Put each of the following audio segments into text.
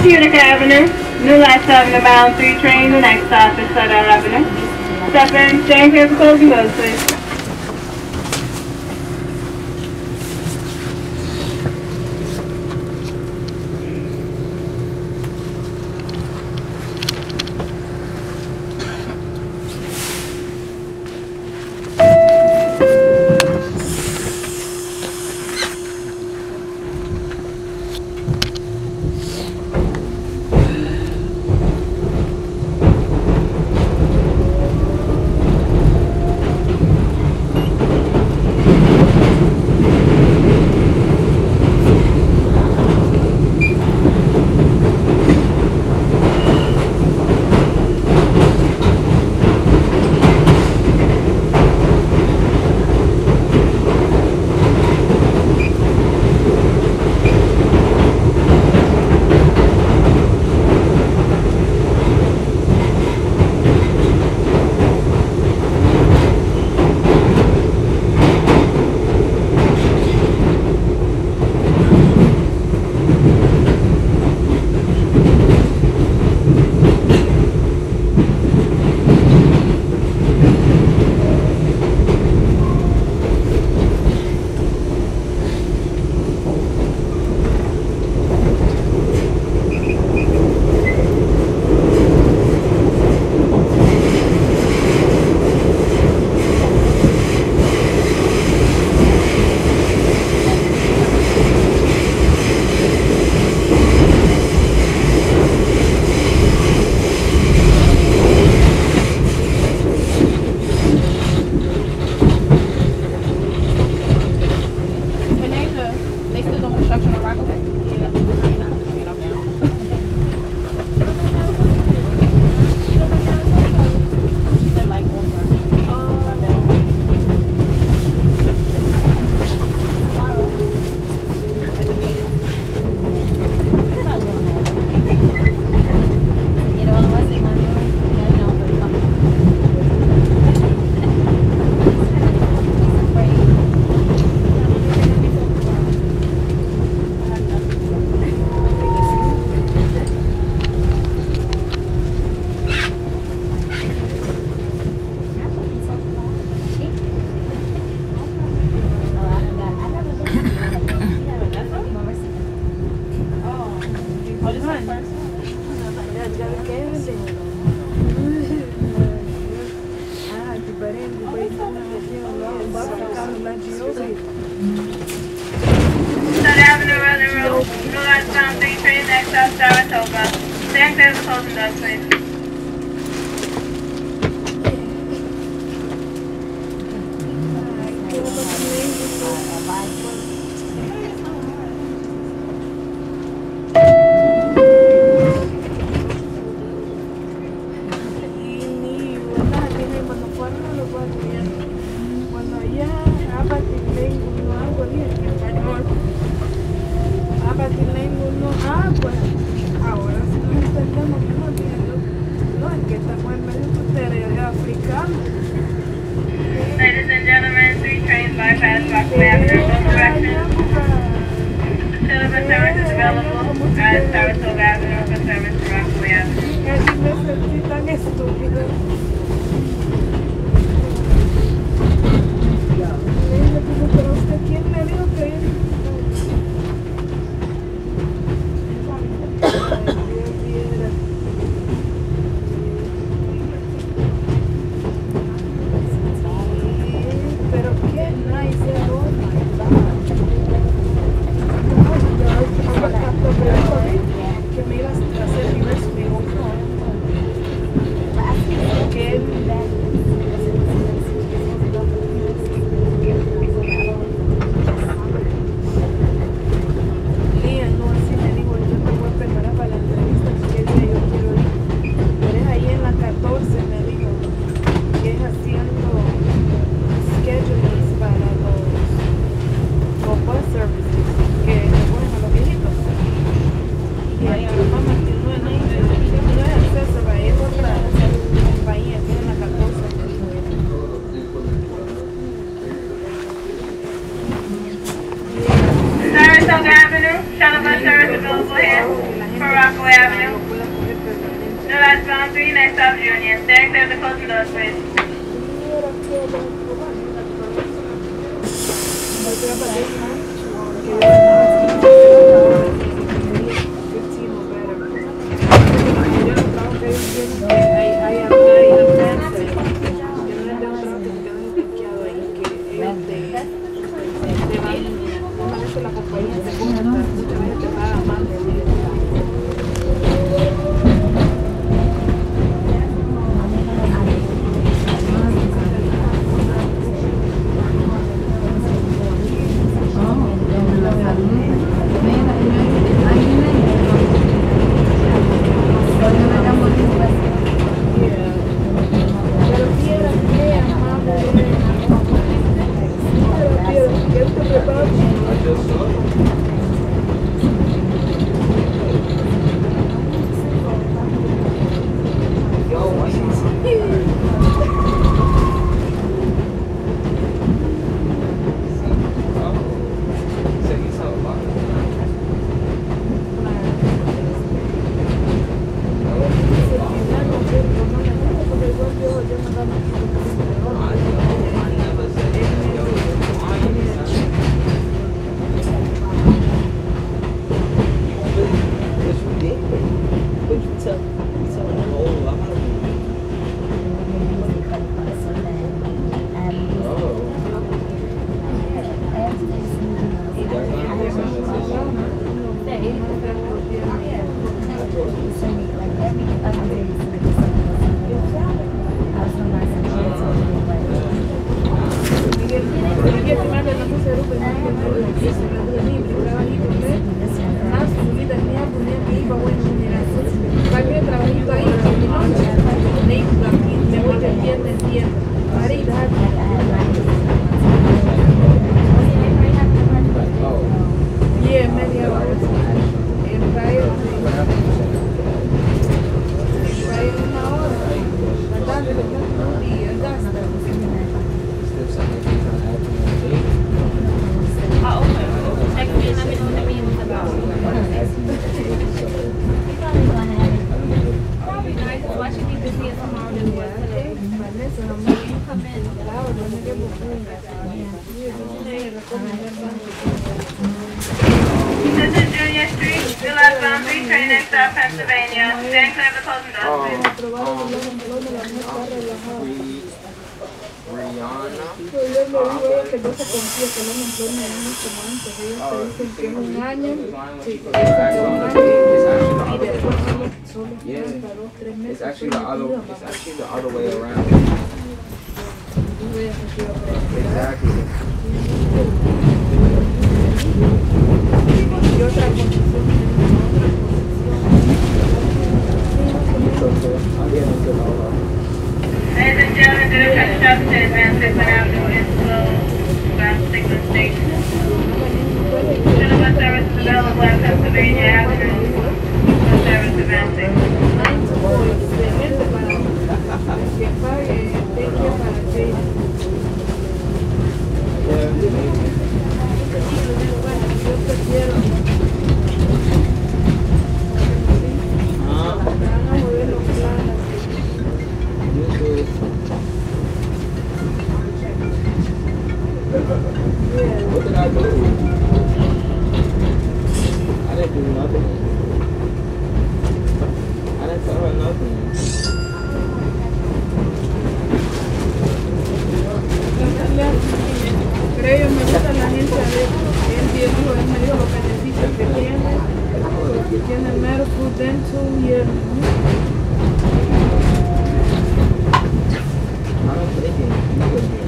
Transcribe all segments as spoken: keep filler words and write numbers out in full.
Utica Avenue, new last seven bound three train, the next stop is Sutter Avenue. Step in, stand clear for closing doors, please. Rockaway Avenue. No last bound three, next stop Union. Stand clear of the closing doors, please. It's actually the other. It's actually the other way around. Exactly. Ladies and gentlemen, due to construction at Advanced Sixth Avenue is closed. Advanced Sixth Station. Shuttle bus service is available at Pennsylvania Avenue. Bus service Advanced Sixth. What did I do? I didn't do nothing. I didn't tell her nothing. Pero ellos me gusta la agencia de él, y él dijo, él me dijo los beneficios que tiene, porque tiene el medical, dental y el... I don't think it.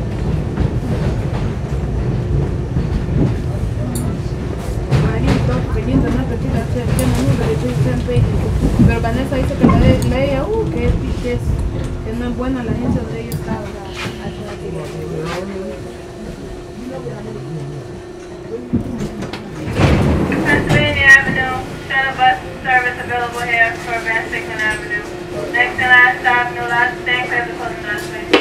Pero Vanessa dice que la de ella, uh, que, que, es, que no es buena la agencia donde ella está. Pennsylvania Avenue, shuttle bus service available here for Van Sickman Avenue. Next and last stop, no last stand clear of the closing doors, please.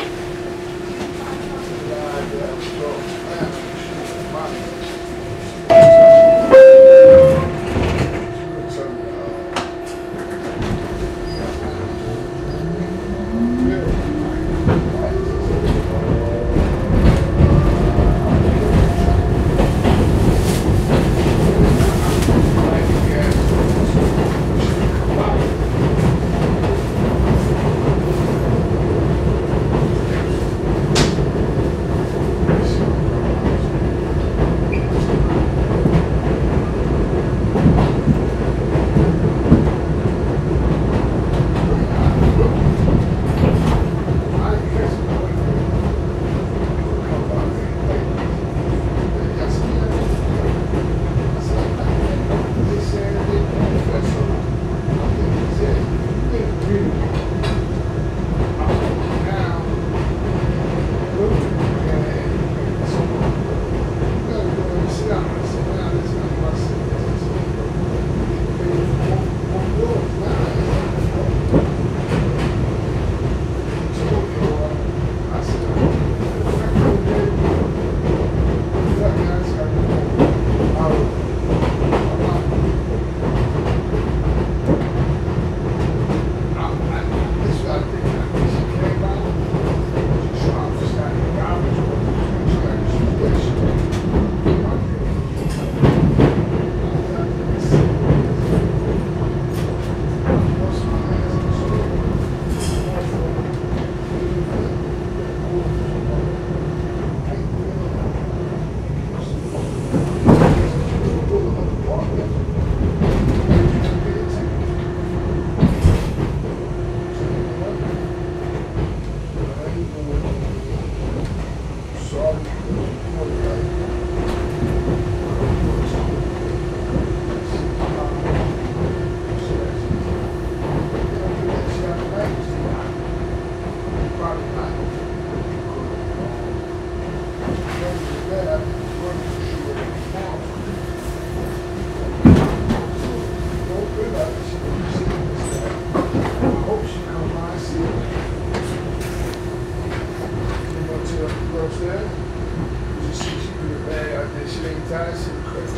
that shit crazy.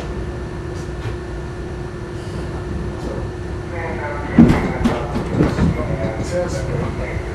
Test me.